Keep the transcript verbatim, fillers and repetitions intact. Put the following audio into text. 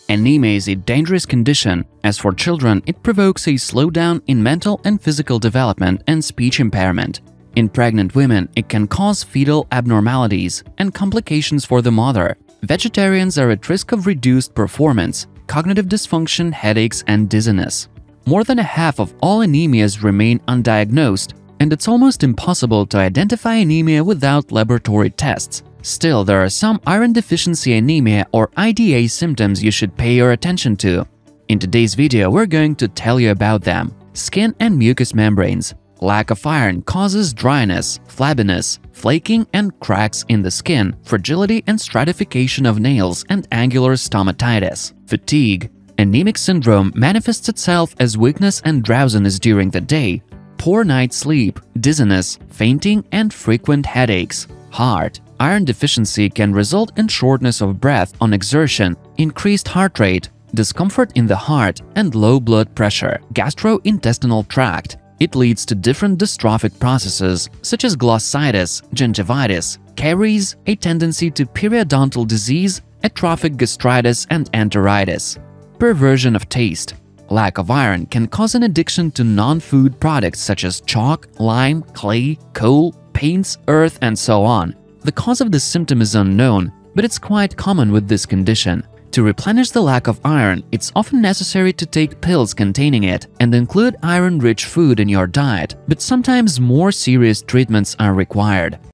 Anemia is a dangerous condition, as for children it provokes a slowdown in mental and physical development and speech impairment. In pregnant women, it can cause fetal abnormalities and complications for the mother. Vegetarians are at risk of reduced performance, cognitive dysfunction, headaches, and dizziness. More than a half of all anemias remain undiagnosed, and it's almost impossible to identify anemia without laboratory tests. Still, there are some iron deficiency anemia or I D A symptoms you should pay your attention to. In today's video, we're going to tell you about them. Skin and mucous membranes. Lack of iron causes dryness, flabbiness, flaking and cracks in the skin, fragility and stratification of nails, and angular stomatitis. Fatigue. Anemic syndrome manifests itself as weakness and drowsiness during the day, poor night's sleep, dizziness, fainting, and frequent headaches. Heart. Iron deficiency can result in shortness of breath on exertion, increased heart rate, discomfort in the heart, and low blood pressure. Gastrointestinal tract. It leads to different dystrophic processes such as glossitis, gingivitis, caries, a tendency to periodontal disease, atrophic gastritis, and enteritis. Perversion of taste. Lack of iron can cause an addiction to non-food products such as chalk, lime, clay, coal, paints, earth, and so on. The cause of this symptom is unknown, but it's quite common with this condition. To replenish the lack of iron, it's often necessary to take pills containing it and include iron-rich food in your diet, but sometimes more serious treatments are required.